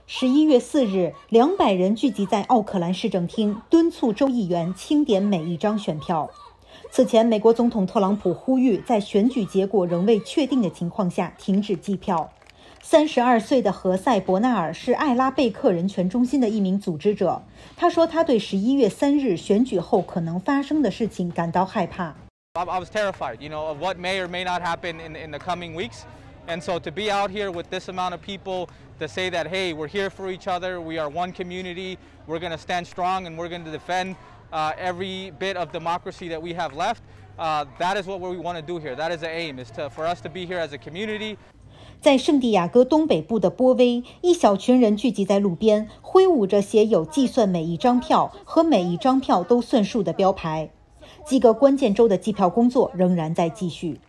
11月4日，200人聚集在奥克兰市政厅，敦促州议员清点每一张选票。此前，美国总统特朗普呼吁，在选举结果仍未确定的情况下停止计票。32岁的何塞·伯纳尔是艾拉贝克人权中心的一名组织者。他说，他对11月3日选举后可能发生的事情感到害怕。 I was terrified, of what may or may not happen in the coming weeks. And so to be out here with this amount of people to say that, hey, we're here for each other, we are one community, we're going to stand strong and we're going to defend every bit of democracy that we have left, that is what we want to do here. That is the aim, is for us to be here as a community. 在圣地亚哥东北部的波威，一小群人聚集在路边，挥舞着写有计算每一张票和每一张票都算数的标牌。几个关键州的计票工作仍然在继续。